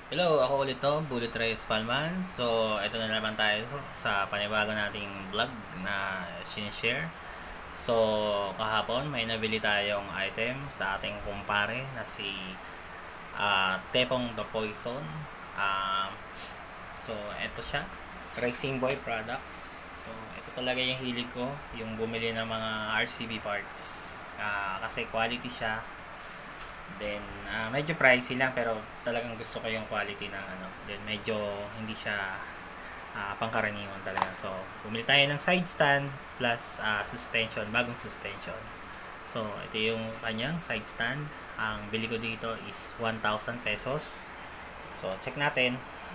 Hello, ako ulit to, Bullet Reyes Palman. So, ito na naman tayo sa panibago nating vlog na sinishare. So, kahapon may nabili tayong item sa ating kumpare na si Tepong the Poison. Um, so, ito siya, Racing Boy Products. So, ito talaga yung hilig ko, yung bumili ng mga RCB parts. Kasi quality siya. Then, medyo pricey lang pero talagang gusto ko yung quality ng ano. Then, medyo hindi siya pangkaraniwan talaga. So, bumili tayo ng side stand plus suspension, bagong suspension. So, ito yung kanyang side stand. Ang bili ko dito is 1,000 pesos. So, check natin.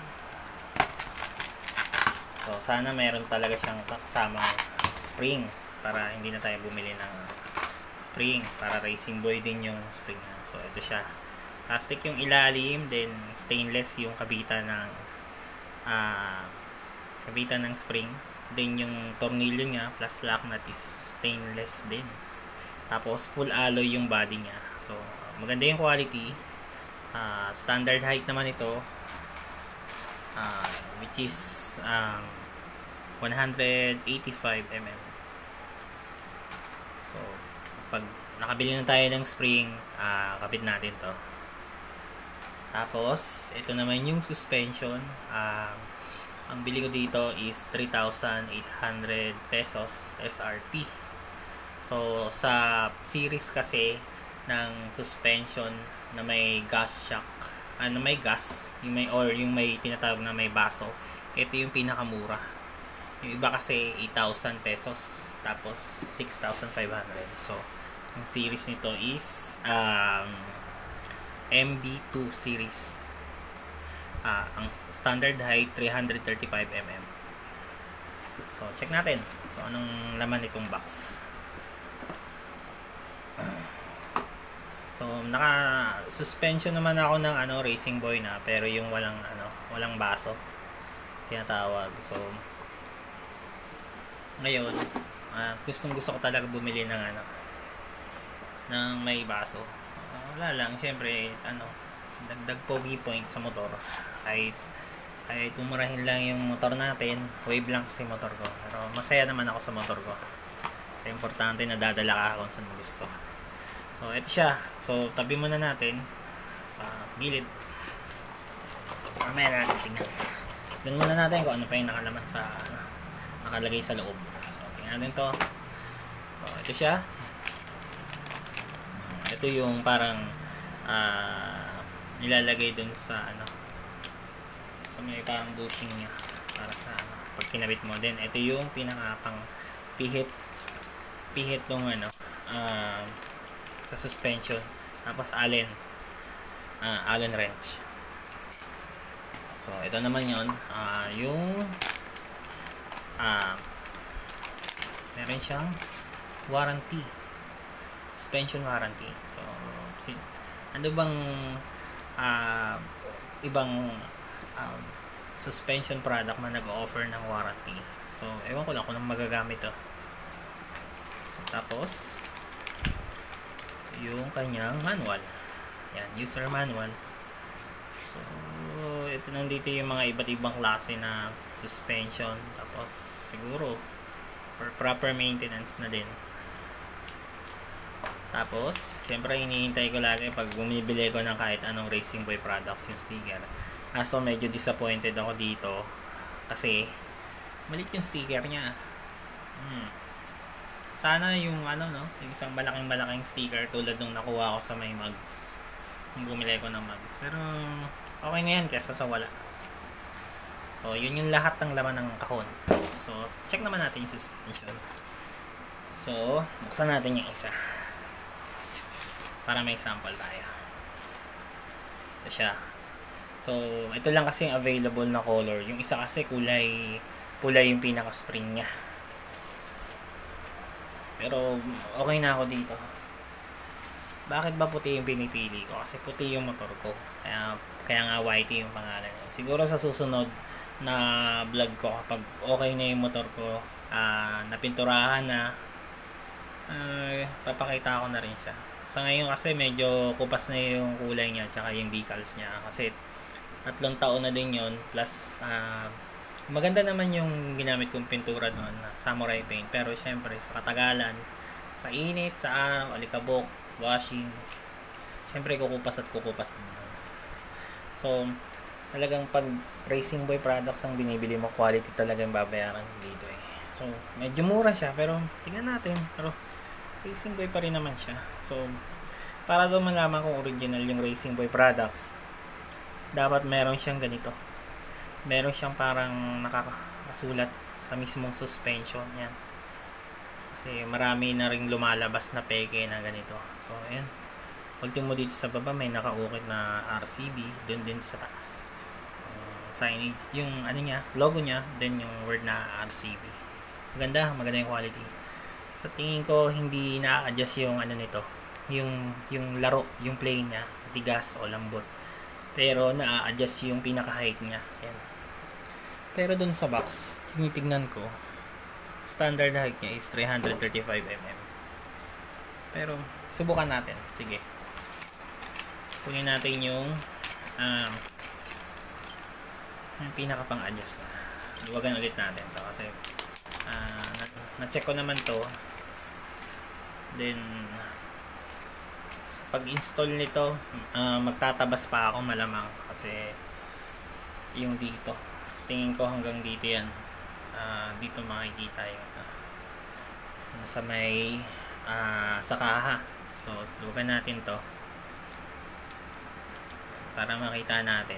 So, sana meron talaga siyang kasamang spring para hindi na tayo bumili ng spring para racing boy din yung spring niya. So ito siya, plastic yung ilalim, then stainless yung kabitan ng spring, then yung tornilyo niya plus lock nut is stainless din, tapos full alloy yung body niya. So maganda yung quality. Standard height naman ito, which is 185 mm. So pag nakabili na tayo ng spring, kabit natin to. Tapos ito naman yung suspension. Ang bili ko dito is 3,800 pesos SRP. So sa series kasi ng suspension na may gas shock, na may gas, yung may tinatawag na may baso, ito yung pinakamura. Yung iba kasi 8,000 pesos, tapos 6,500. So ang series nito is MB2 series. Ang standard height 335 mm. So check natin kung anong laman nitong box. So naka suspension naman ako ng Racing Boy na, pero yung walang baso tinatawag. So ngayon, gusto ko talaga bumili ng may baso. Wala lang, syempre dagdag pogi point sa motor. Ay tumurahin lang yung motor natin, wave lang kasi motor ko, pero masaya naman ako sa motor ko kasi importante na dadala ka kung saan mo gusto. So ito siya, so tabi muna natin sa gilid, mamaya natin tingnan. Doon muna natin kung ano pa yung nakalagay sa loob. So tingnan natin to. So ito siya. Ito yung parang nilalagay dun sa sa may parang bushing niya para sa pag kinabit mo. Then ito yung pinakapang pihit nung sa suspension. Tapos Allen wrench. So ito naman yon, yung meron siyang warranty, suspension warranty. So ano bang ibang suspension product na nag-offer ng warranty? So ewan ko lang kung magagamit to. So tapos yung kanyang manual, yan, user manual. So ito nandito yung mga iba't ibang klase na suspension, tapos siguro for proper maintenance na din. Tapos, syempre hinihintay ko lagi pag bumibili ko ng kahit anong Racing Boy products yung sticker. So medyo disappointed ako dito kasi maliit yung sticker niya. Sana yung yung isang malaking sticker tulad nung nakuha ko sa may mugs, yung bumili ko ng mugs. Pero okay na yan kesa sa wala. So yun yung lahat ng laman ng kahon. So check naman natin yung suspension. So buksan natin yung isa para may sample tayo. Ito siya. So ito lang kasi yung available na color. Yung isa kasi kulay yung pinaka spring niya. Pero okay na ako dito. Bakit ba puti yung pinipili ko? Kasi puti yung motor ko, kaya nga whitey yung pangalan niya. Siguro sa susunod na vlog ko, kapag okay na yung motor ko, napinturahan na, papakita ko na rin siya. Sa ngayon kasi medyo kupas na yung kulay niya tsaka yung decals niya, kasi 3 taon na din yon plus maganda naman yung ginamit kong pintura noon na samurai paint, pero syempre sa katagalan, sa init, sa araw, alikabok, washing, syempre kukupas at kukupas din yun. So talagang pag Racing Boy products ang binibili mo, quality talaga yung babayaran dito eh. So medyo mura siya, pero tingnan natin, pero Racing Boy pa rin naman siya. So para daw malaman kung original yung Racing Boy product, dapat meron siyang ganito, meron siyang parang nakakasulat sa mismong suspension yan, kasi marami na ring lumalabas na peke na ganito. So ayan, ultimo dito sa baba may nakaukit na RCB, dun din sa taas signage, yung ano niya, logo niya, then yung word na RCB. Maganda yung quality. Sa tingin ko hindi na-adjust yung ano nito, yung laro, yung play niya, tigas o lambot, pero na-adjust yung pinaka-height niya. Ayan. Pero dun sa box, tinitignan ko, standard height niya is 335 mm. Pero subukan natin. Sige. Kunin natin yung pinaka pang-adjust na. Luwagan ulit natin to kasi na-check ko naman to. Then sa pag-install nito, magtatabas pa ako malamang kasi yung dito, tingin ko hanggang dito yan, dito makikita yung sa may sa kaha. So luwagan natin to para makita natin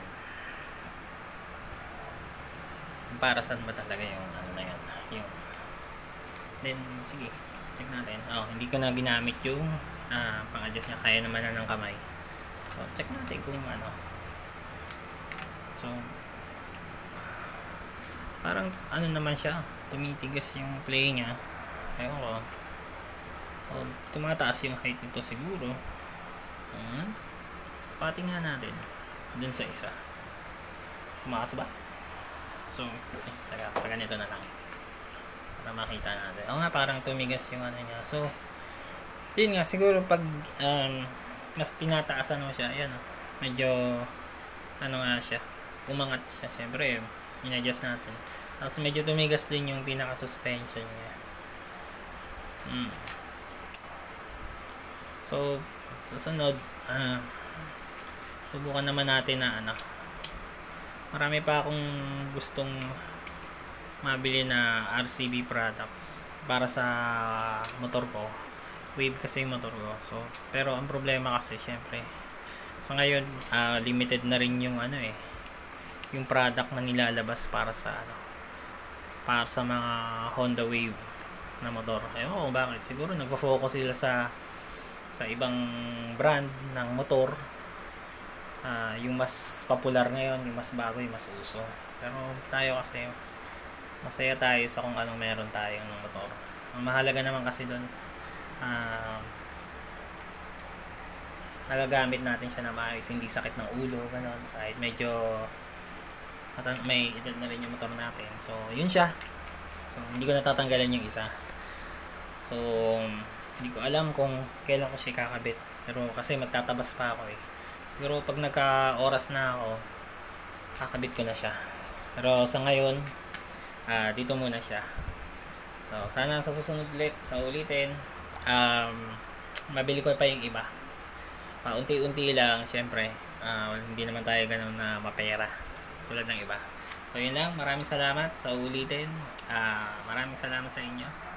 para saan ba talaga yung ano na yan, yung then sige, check natin. Hindi ko na ginamit yung pang-adjust niya, kaya naman na ng kamay. So check natin kung ano. So parang ano naman siya, tumitigas yung play niya, ewan ko, tumataas yung height nito siguro. Spotting nga natin dun sa isa, tumakas ba? So taga nito na lang para makita natin. Nga, parang tumigas yung ano niya. So yun nga, siguro pag mas tinataasan mo siya, ayan, medyo ano nga siya, umangat siya. Siyempre in-adjust natin. Tapos medyo tumigas din yung pinaka-suspension niya. So susunod, subukan naman natin na marami pa akong gustong mabili na RCB products para sa motor ko. Wave kasi yung motor ko. So pero ang problema kasi syempre sa ngayon, limited na rin yung yung product na nilalabas para sa mga Honda Wave na motor. Ewan ko kung bakit. Siguro nagfo-focus sila sa ibang brand ng motor. Yung mas popular ngayon, yung mas bago, yung mas uso. Pero tayo kasi, masaya tayo sa kung anong meron tayo ng motor. Ang mahalaga naman kasi doon, nagagamit natin siya na maayos, hindi sakit ng ulo, gano'n. Kahit medyo may edad na rin yung motor natin. So yun siya. So hindi ko natatanggalan yung isa. So hindi ko alam kung kailan ko siya kakabit, pero kasi magtatabas pa ako eh. Pero pag nagka-oras na ako, kakabit ko na siya. Pero sa ngayon, dito muna siya. So sana sa susunod ulit, sa ulitin, mabili ko pa yung iba. Paunti-unti lang, syempre. Hindi naman tayo ganun na mapera tulad ng iba. So yun lang, maraming salamat sa ulitin. Maraming salamat sa inyo.